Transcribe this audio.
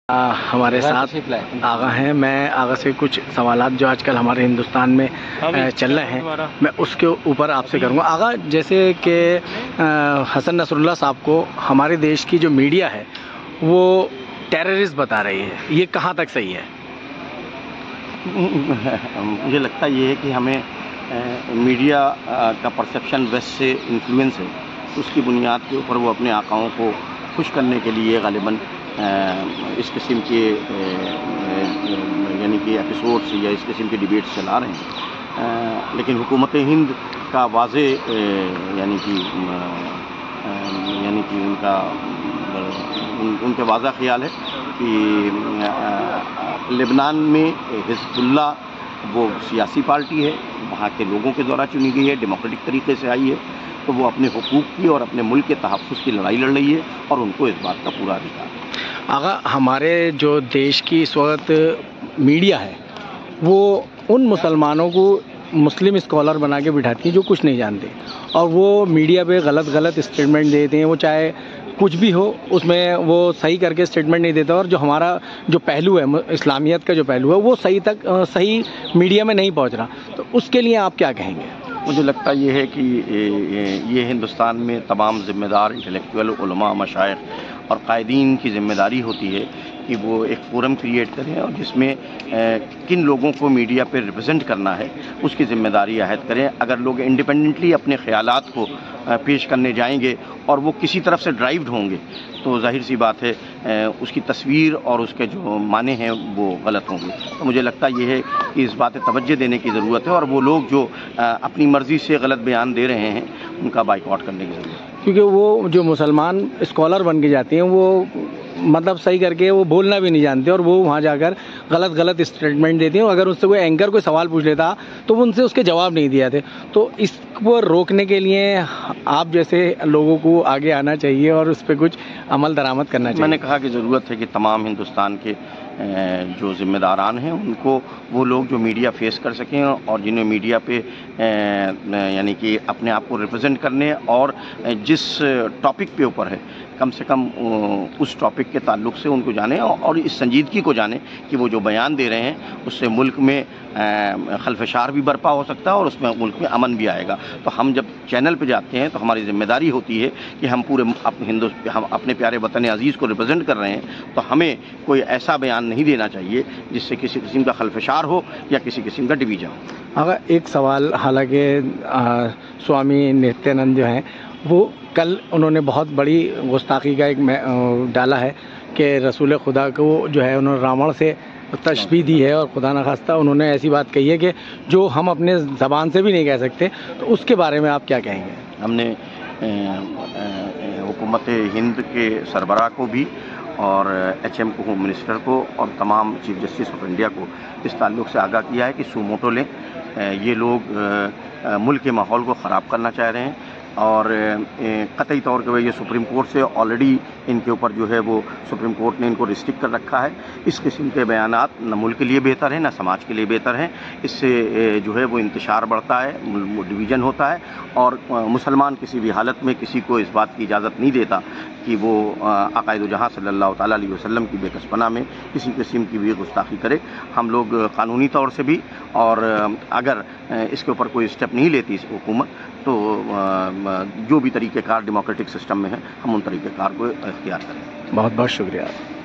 ہمارے ساتھ آغا ہیں. میں آغا سے کچھ سوالات جو آج کل ہمارے ہندوستان میں چل رہے ہیں میں اس کے اوپر آپ سے کروں گا. آغا, جیسے کہ حسن نصر اللہ صاحب کو ہمارے دیش کی جو میڈیا ہے وہ ٹیررسٹ بتا رہی ہے, یہ کہاں تک صحیح ہے؟ مجھے لگتا یہ ہے کہ ہمیں میڈیا کا پرسیپشن ویسٹ سے انفلوئنس ہے, اس کی بنیاد کے اوپر وہ اپنے آقاؤں کو خوش کرنے کے لیے غالباً اس قسم کے یعنی کہ ایپیسوڈس یا اس قسم کے ڈیبیٹس چلا رہے ہیں. لیکن حکومت ہند کا واضح یعنی کہ ان کا واضح خیال ہے کہ لبنان میں حزب اللہ وہ سیاسی پارٹی ہے, وہاں کے لوگوں کے دوارا چنی گئی ہے, ڈیموکریٹک طریقے سے آئی ہے, تو وہ اپنے حقوق کی اور اپنے ملک کے تحفظ کی لڑائی لڑ رہی ہے اور ان کو اس بات کا پورا ادھیکار ہے. آغا, ہمارے جو دیش کی اس وقت میڈیا ہے وہ ان مسلمانوں کو مسلم اسکالر بنا کے بٹھاتی ہیں جو کچھ نہیں جانتے, اور وہ میڈیا پہ غلط اسٹیٹمنٹ دیتے ہیں. وہ چاہے کچھ بھی ہو اس میں وہ صحیح کر کے اسٹیٹمنٹ نہیں دیتا, اور جو ہمارا جو پہلو ہے اسلامیت کا جو پہلو ہے وہ صحیح میڈیا میں نہیں پہنچ رہا. تو اس کے لیے آپ کیا کہیں گے؟ مجھے لگتا یہ ہے کہ یہ ہندوستان میں تمام ذمہ دار انٹلیکچوئل علماء, مشائخ اور قائدین کی ذمہ داری ہوتی ہے کہ وہ ایک فورم کریٹ کریں اور جس میں کن لوگوں کو میڈیا پہ ریپرزینٹ کرنا ہے اس کی ذمہ داری عائد کریں. اگر لوگ انڈیپینڈنٹلی اپنے خیالات کو پیش کرنے جائیں گے اور وہ کسی طرف سے ڈرائیوڈ ہوں گے تو ظاہر سی بات ہے اس کی تصویر اور اس کے جو معنی ہیں وہ غلط ہوں گے. تو مجھے لگتا یہ ہے کہ اس بات توجہ دینے کی ضرورت ہے, اور وہ لوگ جو اپنی مرضی سے غلط بیان دے رہے ہیں ان کا بائیکاٹ کرنے کی ضرورت ہے. کیونکہ وہ جو مسلمان اسکالر بن کے جاتے ہیں وہ مطلب صحیح کر کے وہ بولنا بھی نہیں جانتے, اور وہ وہاں جا کر غلط اسٹیٹمنٹ دیتے ہیں. اگر اس سے کوئی اینکر کوئی سوال پوچھ لیتا تو وہ ان سے اس کے جواب نہیں دیا تھے. تو اس کو روکنے کے لیے آپ جیسے لوگوں کو آگے آنا چاہیے اور اس پہ کچھ عمل درآمد کرنا چاہیے. میں نے کہا کہ ضرورت ہے کہ تمام ہندوستان کے جو ذمہ داران ہیں ان کو وہ لوگ جو میڈیا فیس کر سکیں اور جنہیں میڈیا پہ یعنی کہ اپنے آپ کو ریپرزینٹ کرنے اور جس ٹاپک پہ اوپر ہے کم سے کم اس ٹاپک کے تعلق سے ان کو جانیں اور اس سنجیدگی کو جانیں کہ وہ جو بیان دے رہے ہیں اس سے ملک میں خلفشار بھی برپا ہو سکتا ہے اور اس میں ملک میں امن بھی آئے گا. تو ہم جب چینل پہ جاتے ہیں تو ہماری ذمہ داری ہوتی ہے کہ ہم پورے ہم اپنے پیارے وطن عزیز کو ریپرزینٹ کر رہے ہیں, تو ہمیں کوئی ایسا بیان نہیں دینا چاہیے جس سے کسی قسم کا خلفشار ہو یا کسی قسم کا ڈویژن ہو. اگر ایک سوال, حالانکہ سوامی نتیانند جو ہیں وہ کل انہوں نے بہت بڑی گستاخی کا ایک ڈالا ہے کہ رسول خدا کو جو ہے انہوں نے راون سے تشبیہ دی ہے, اور خدا نخواستہ انہوں نے ایسی بات کہی ہے کہ جو ہم اپنے زبان سے بھی نہیں کہہ سکتے. تو اس کے بارے میں آپ کیا کہیں گے؟ ہم نے حکومت ہند کے سربراہ کو بھی اور ایچ ایم کو, ہوم منسٹر کو اور تمام چیف جسٹس آف انڈیا کو اس تعلق سے آگاہ کیا ہے کہ سو موٹو لیں. یہ لوگ ملک کے ماحول کو خراب کرنا چاہ رہے ہیں اور قطعی طور پہ یہ سپریم کورٹ سے آلریڈی ان کے اوپر جو ہے وہ سپریم کورٹ نے ان کو ریسٹرکٹ کر رکھا ہے. اس قسم کے بیانات نہ ملک کے لیے بہتر ہیں نہ سماج کے لیے بہتر ہیں. اس سے جو ہے وہ انتشار بڑھتا ہے, ڈویژن ہوتا ہے, اور مسلمان کسی بھی حالت میں کسی کو اس بات کی اجازت نہیں دیتا کہ وہ عقائد و جہاں صلی اللہ تعالیٰ علیہ وسلم کی بے کسپنا میں کسی قسم کی بھی گستاخی کرے. ہم لوگ قانونی طور سے بھی, اور اگر اس کے اوپر کوئی اسٹیپ نہیں لیتی حکومت تو جو بھی طریقہ کار ڈیموکریٹک سسٹم میں ہے ہم ان طریقہ کار کو اختیار کریں. بہت بہت شکریہ.